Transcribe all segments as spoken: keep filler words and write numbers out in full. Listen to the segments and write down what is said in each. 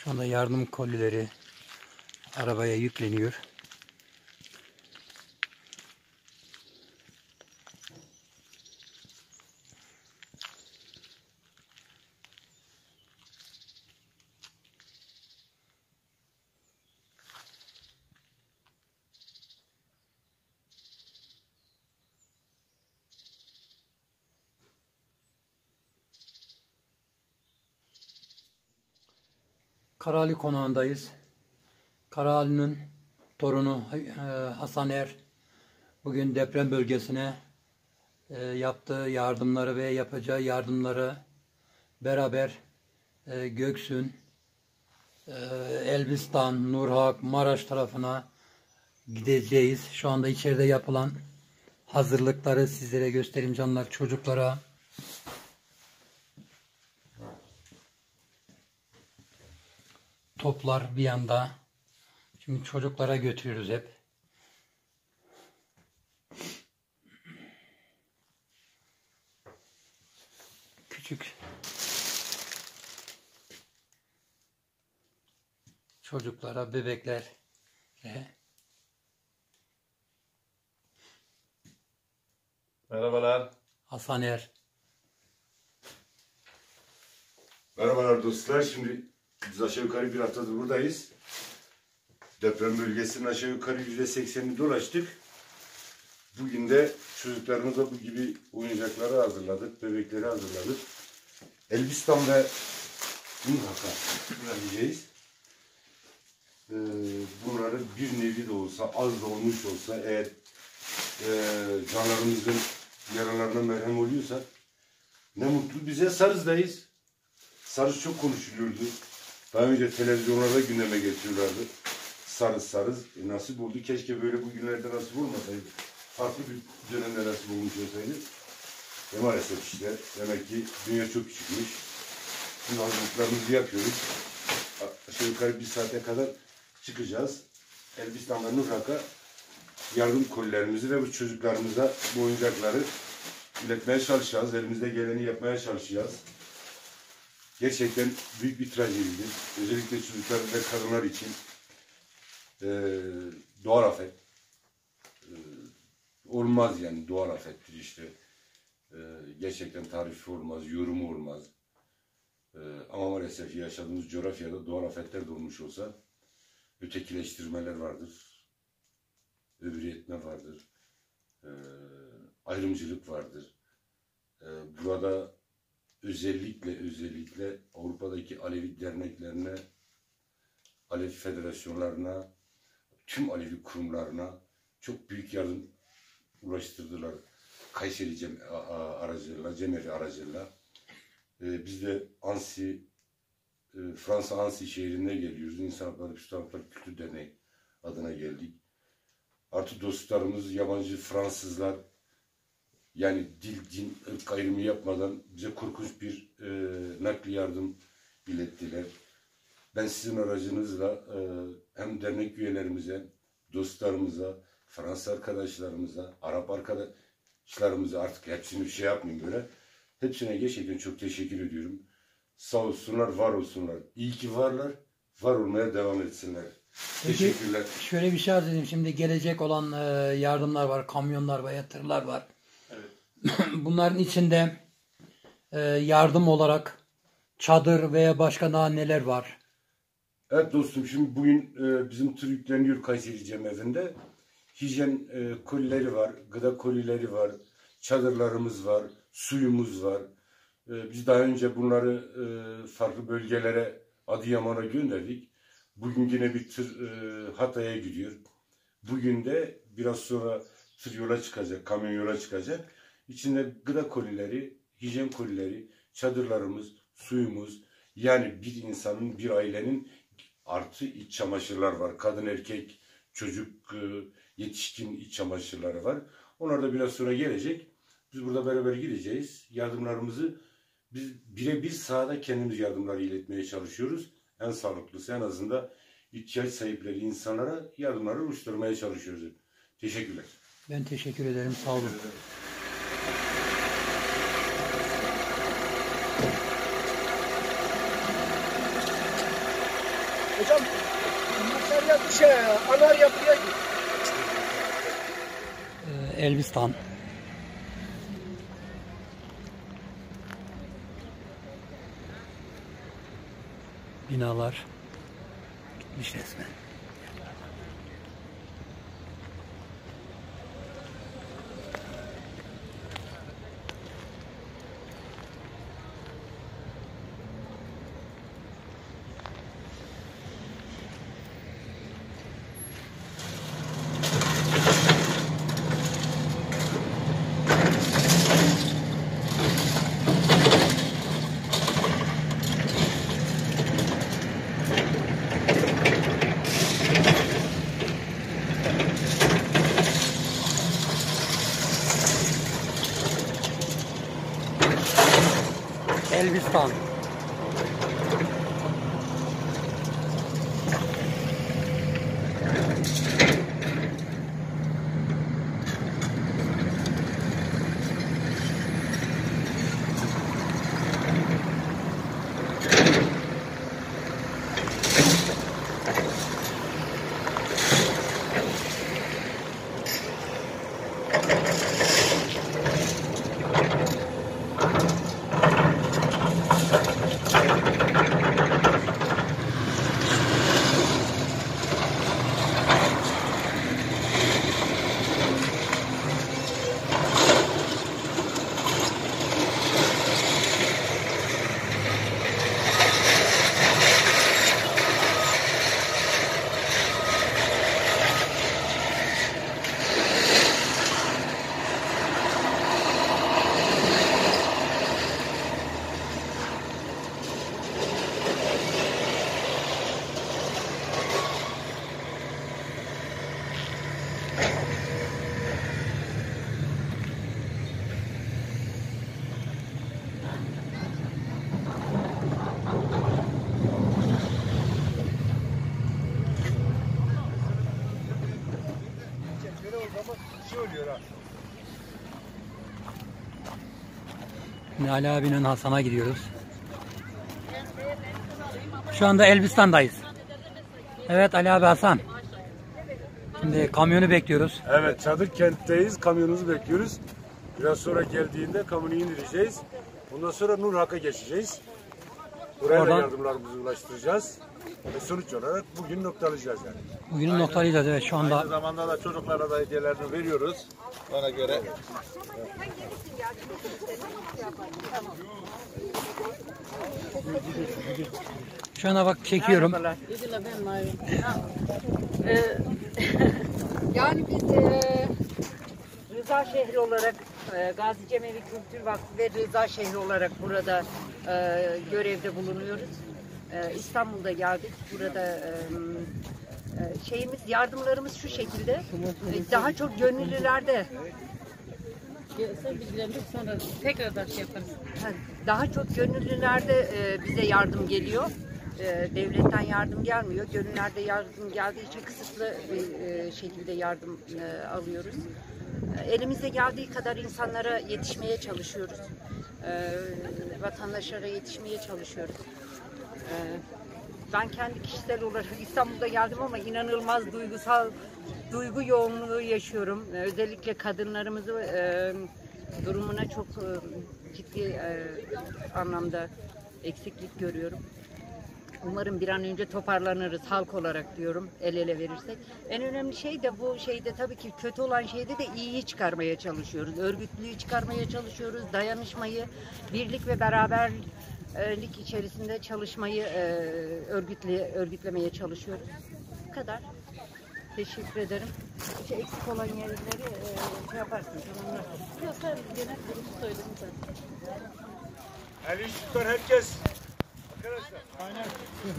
Şu anda yardım kolileri arabaya yükleniyor. Karali Konağı'ndayız. Karali'nin torunu Hasan Er bugün deprem bölgesine yaptığı yardımları ve yapacağı yardımları beraber Göksun, Elbistan, Nurhak, Maraş tarafına gideceğiz. Şu anda içeride yapılan hazırlıkları sizlere göstereyim canlar, çocuklara. Toplar bir yanda. Şimdi çocuklara götürüyoruz hep. Küçük çocuklara, bebeklere. Merhabalar. Hasan Er. Merhabalar dostlar. Şimdi biz aşağı yukarı bir haftadır buradayız. Deprem bölgesinin aşağı yukarı yüzde seksenini dolaştık. Bugün de çocuklarımıza bu gibi oyuncakları hazırladık, bebekleri hazırladık. Elbistan ve Nurhak'a vereceğiz. Ee, bunları bir nevi de olsa, az da olmuş olsa, eğer e, canlarımızın yaralarına merhem oluyorsa ne mutlu bize. Sarız'dayız. Sarız çok konuşuluyordu. Daha önce televizyonlarda gündeme getiriyorlardı. Sarız sarız. E, nasip oldu. Keşke böyle bu günlerde nasip olmasaydı. Farklı bir dönemde nasip olmuş olsaydı. E maalesef işte. Demek ki dünya çok küçükmüş. Şimdi hazırlıklarımızı yapıyoruz. Aşağı yukarı bir saate kadar çıkacağız. Elbistan ve Nurhak'a yardım kolilerimizi ve bu çocuklarımıza bu oyuncakları iletmeye çalışacağız. Elimizde geleni yapmaya çalışacağız. Gerçekten büyük bir trajedidir. Özellikle çocuklar ve kadınlar için e, doğal afet. E, olmaz yani, doğal afettir işte. E, gerçekten tarifi olmaz, yorumu olmaz. E, ama maalesef yaşadığımız coğrafyada doğal afetler de olmuş olsa ötekileştirmeler vardır. Öbürü etme vardır. E, ayrımcılık vardır. E, burada özellikle özellikle Avrupa'daki Alevi derneklerine, Alevi federasyonlarına, tüm Alevi kurumlarına çok büyük yardım ulaştırdılar. Kayseri Cem aracılığıyla, Cemevi aracılığıyla. Ee, biz de Ansi, e, Fransa Ansi şehrinde geliyoruz. İnsan Hakları Müslüman Hakları Kültür Derneği adına geldik. Artı dostlarımız, yabancı Fransızlar, yani dil, din, ırk ayrımı yapmadan bize korkunç bir e, nakli yardım ilettiler. Ben sizin aracınızla e, hem dernek üyelerimize, dostlarımıza, Fransız arkadaşlarımıza, Arap arkadaşlarımıza, artık hepsini bir şey yapmayayım böyle. Hepsine gerçekten çok teşekkür ediyorum. Sağ olsunlar, var olsunlar. İyi ki varlar, var olmaya devam etsinler. Peki, teşekkürler. Şöyle bir şey arz edeyim. Şimdi gelecek olan e, yardımlar var, kamyonlar veya tırlar var. Bunların içinde e, yardım olarak çadır veya başka daha neler var? Evet dostum, şimdi bugün e, bizim tır yükleniyor Kayseri Cemevi'nde. Hijyen e, kolileri var, gıda kolileri var, çadırlarımız var, suyumuz var. E, biz daha önce bunları e, farklı bölgelere, Adıyaman'a gönderdik. Bugün yine bir tır e, Hatay'a gidiyor. Bugün de biraz sonra tır yola çıkacak, kamyon yola çıkacak. İçinde gıda kolileri, hijyen kolileri, çadırlarımız, suyumuz, yani bir insanın, bir ailenin artı iç çamaşırlar var. Kadın, erkek, çocuk, yetişkin iç çamaşırları var. Onlar da biraz sonra gelecek. Biz burada beraber gideceğiz. Yardımlarımızı biz birebir sahada kendimiz yardımları iletmeye çalışıyoruz. En sağlıklısı, en azından ihtiyaç sahipleri insanlara yardımları ulaştırmaya çalışıyoruz. Teşekkürler. Ben teşekkür ederim. Sağ olun. Hocam mesela bir şey anar yapıya Ee, Elbistan. Binalar gitmiş resmen. Elbistan. Şimdi Ali abinin Hasan'a gidiyoruz. Şu anda Elbistan'dayız. Evet Ali abi, Hasan. Şimdi kamyonu bekliyoruz. Evet, Çadır kentteyiz. Kamyonumuzu bekliyoruz. Biraz sonra geldiğinde kamyonu indireceğiz. Ondan sonra Nur Hak'a geçeceğiz. Buraya Oradan da yardımlarımızı ulaştıracağız. Ve sonuç olarak bugün noktalayacağız yani. bugünü noktalayacağız, evet, şu anda. Aynı zamanda da çocuklara da hediyelerini veriyoruz. Ona göre. Şu anda bak çekiyorum. Yani biz e, Rıza şehri olarak e, Gazi Cemevi Kültür Vakfı ve Rıza şehri olarak burada e, görevde bulunuyoruz. E, İstanbul'da geldik. Burada e, e, şeyimiz, yardımlarımız şu şekilde. E, daha çok gönüllülerde Sen bilgilendir, sonra tekrardan şey yaparız. daha çok gönüllülerde e, bize yardım geliyor. E, devletten yardım gelmiyor. Gönüllerde yardım geldiği için kısıtlı bir e, şekilde yardım e, alıyoruz. E, elimize geldiği kadar insanlara yetişmeye çalışıyoruz. E, vatandaşlara yetişmeye çalışıyoruz. E, ben kendi kişisel olarak İstanbul'da geldim ama inanılmaz duygusal duygu yoğunluğu yaşıyorum. E, özellikle kadınlarımızı e, durumuna çok e, ciddi e, anlamda eksiklik görüyorum. Umarım bir an önce toparlanırız halk olarak diyorum, el ele verirsek. En önemli şey de bu şeyde tabii ki kötü olan şeyde de iyiyi çıkarmaya çalışıyoruz. Örgütlülüğü çıkarmaya çalışıyoruz, dayanışmayı, birlik ve beraberlik içerisinde çalışmayı e, örgütle, örgütlemeye çalışıyoruz. Bu kadar. Teşekkür ederim. Şey, eksik olan yerleri e, şey yaparsın, tamamlarsın. Yok, sen genel durumu söyledin zaten. Ali tutar herkes. Arkadaşlar. Aynen.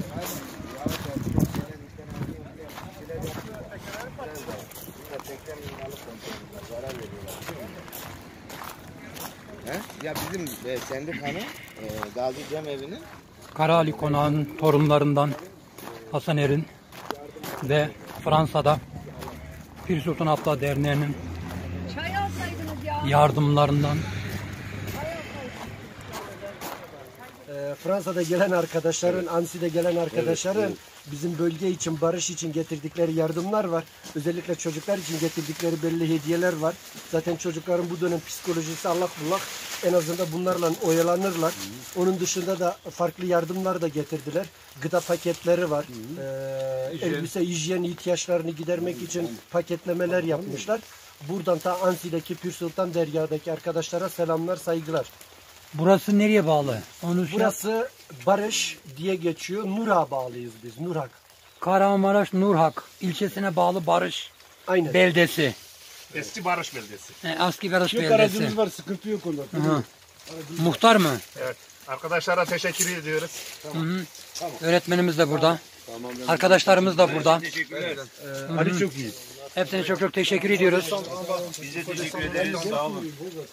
Ya bizim e, sendikanın e, Gazi Cemevi'nin Karaali Konağı'nın torunlarından Hasan Er'in ve Fransa'da Pir Sultan Abdullah Derneği'nin yardımlarından. Fransa'da gelen arkadaşların, Ansi'de gelen arkadaşların bizim bölge için, barış için getirdikleri yardımlar var. Özellikle çocuklar için getirdikleri belli hediyeler var. Zaten çocukların bu dönem psikolojisi allak bullak. En azından bunlarla oyalanırlar. Onun dışında da farklı yardımlar da getirdiler. Gıda paketleri var. Ee, elbise, hijyen ihtiyaçlarını gidermek için paketlemeler yapmışlar. Buradan ta Ansi'deki Pür Sultan Derya'daki arkadaşlara selamlar, saygılar. Burası nereye bağlı? Onu şey- Burası Barış diye geçiyor. Nur'a bağlıyız biz. Nurhak. Kahramanmaraş Nurhak ilçesine bağlı Barış Aynen. beldesi. Eski Barış Belediyesi. E, Aski Barış Yok beldesi. aracımız var, sıkıntı yok onda. Hı. Muhtar mı? Evet. Arkadaşlara teşekkür ediyoruz. Hı hı. Öğretmenimiz de burada. Arkadaşlarımız da burada. Ali çok iyi. Hepsine çok çok teşekkür ediyoruz. Bize teşekkür ederiz. Sağ olun.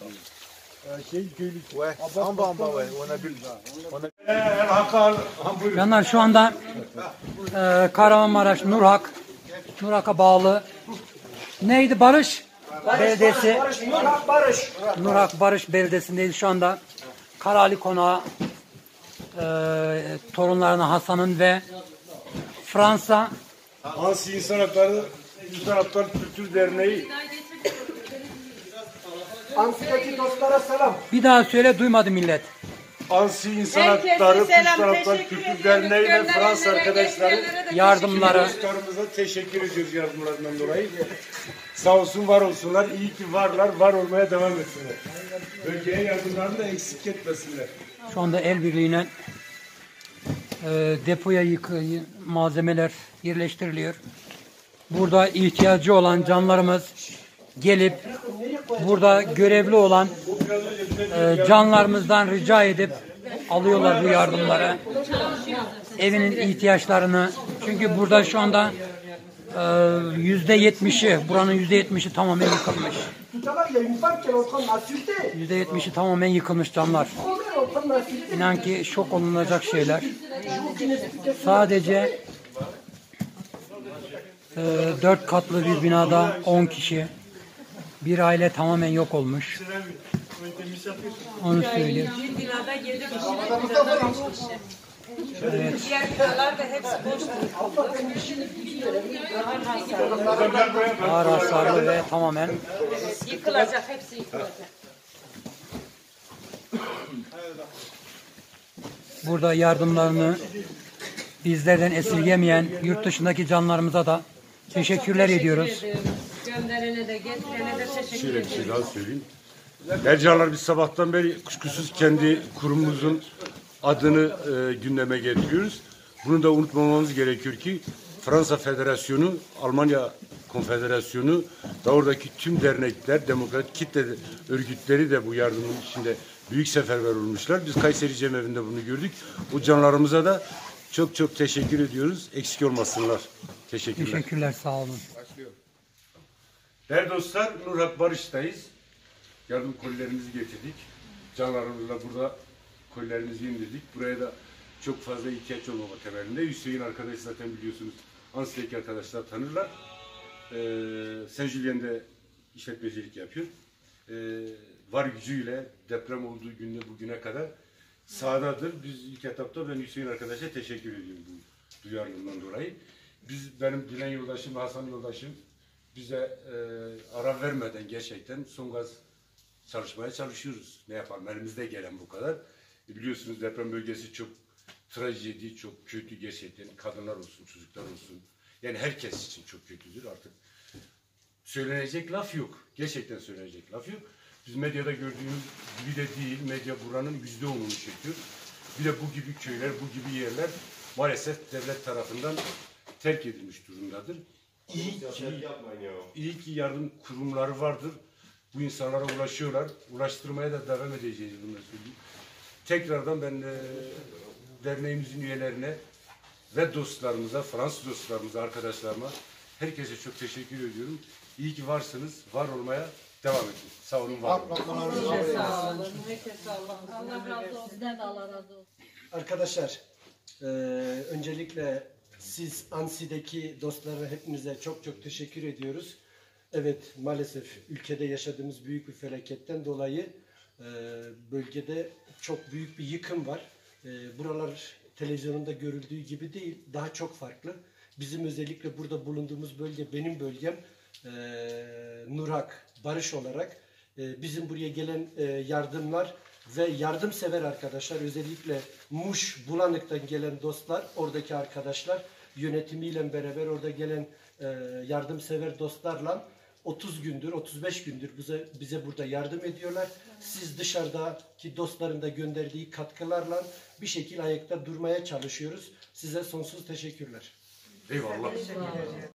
Canlar şu anda e, Kahramanmaraş Nurhak Nurhak'a bağlı neydi Barış? Beldesi. Barış, Nurhak Barış. Nurhak Barış Beldesi'ndeyiz şu anda. Karali Konağı e, torunlarını Hasan'ın ve Fransa Ansi İnsan Hakları, İnsan Hakları Kültür Derneği. Ansi'deki dostlara selam. bir daha söyle duymadı millet. Ansi İnsan Herkese Hakları, selam, İnsan Hakları teşekkür Kültür ediyoruz. Derneği ve Gönderenlere, Fransız arkadaşları getirenlere de Yardımları dostlarımıza teşekkür ediyoruz yardımlarından dolayı. Sağ olsun, var olsunlar. İyi ki varlar, var olmaya devam etsinler. Bölgeye yardımlarını da eksik etmesinler. şu anda el birliğiyle e, depoya yık malzemeler yerleştiriliyor. Burada ihtiyacı olan canlarımız gelip burada görevli olan e, canlarımızdan rica edip alıyorlar bu yardımları. Evinin ihtiyaçlarını, çünkü burada şu anda yüzde yetmişi, buranın yüzde yetmişi tamamen yıkılmış. Yüzde yetmişi tamamen yıkılmış camlar. İnan ki şok olunacak şeyler. Sadece e, dört katlı bir binada on kişi, bir aile tamamen yok olmuş. Onu söyleyeyim. Bir binada yedi kişi, bir binada beş kişi. Evet. Diğer binalar da hepsi boş bırakıldı. Ağır hasarlı ve tamamen Yıkılacak, hepsi yıkılacak. burada yardımlarını bizlerden esirgemeyen yurt dışındaki canlarımıza da teşekkürler ediyoruz. Gönderene de getirene de teşekkür Şöyle bir ediyoruz. şey daha söyleyeyim. Ercanlar biz sabahtan beri kuşkusuz kendi kurumumuzun adını e, gündeme getiriyoruz. Bunu da unutmamamız gerekiyor ki Fransa Federasyonu, Almanya Konfederasyonu da oradaki tüm dernekler, demokrat kitle örgütleri de bu yardımın içinde büyük seferber olmuşlar. Biz Kayseri Cemevi'nde bunu gördük. O canlarımıza da çok çok teşekkür ediyoruz. Eksik olmasınlar. Teşekkürler. Teşekkürler, sağ olun. Değerli dostlar, Nurhak Barış'tayız. Yardım kolilerimizi getirdik. Canlarımızla burada kolilerimizi indirdik. Buraya da çok fazla ihtiyaç olmama temelinde. Hüseyin arkadaş zaten biliyorsunuz. Ansi'deki arkadaşlar tanırlar. Ee, Saint Julien'de işletmecilik yapıyor. Ee, var gücüyle deprem olduğu günde bugüne kadar sahadadır. Biz ilk etapta ben Hüseyin arkadaşa teşekkür ediyorum bu duyarlılığından dolayı. Biz, benim Dilan yoldaşım, Hasan yoldaşım bize e, ara vermeden gerçekten son gaz çalışmaya çalışıyoruz. Ne yapalım? Elimizde gelen bu kadar. E, biliyorsunuz deprem bölgesi çok trajedi, çok kötü gerçekten. Kadınlar olsun, çocuklar olsun. Yani herkes için çok kötüdür artık. Söylenecek laf yok. Gerçekten söylenecek laf yok. Biz medyada gördüğümüz gibi de değil. Medya buranın yüzde onunu çekiyor. Bir de bu gibi köyler, bu gibi yerler maalesef devlet tarafından terk edilmiş durumdadır. İyi ki, iyi ki yardım kurumları vardır. Bu insanlara ulaşıyorlar. Ulaştırmaya da devam edeceğiz, bunu söyleyeyim. Tekrardan ben e, derneğimizin üyelerine ve dostlarımıza, Fransız dostlarımıza, arkadaşlarıma, herkese çok teşekkür ediyorum. İyi ki varsınız, var olmaya devam edin. Sağ olun, var olun. Arkadaşlar, e, öncelikle siz Ansi'deki dostlara hepinize çok çok teşekkür ediyoruz. Evet, maalesef ülkede yaşadığımız büyük bir felaketten dolayı e, bölgede çok büyük bir yıkım var. E, buralar televizyonunda görüldüğü gibi değil. Daha çok farklı. Bizim özellikle burada bulunduğumuz bölge, benim bölgem e, Nurak, Barış olarak e, bizim buraya gelen e, yardımlar ve yardımsever arkadaşlar, özellikle Muş, Bulanık'tan gelen dostlar, oradaki arkadaşlar yönetimiyle beraber orada gelen e, yardımsever dostlarla otuz gündür, otuz beş gündür bize, bize burada yardım ediyorlar. Siz dışarıdaki dostların da gönderdiği katkılarla bir şekilde ayakta durmaya çalışıyoruz. Size sonsuz teşekkürler. Eyvallah.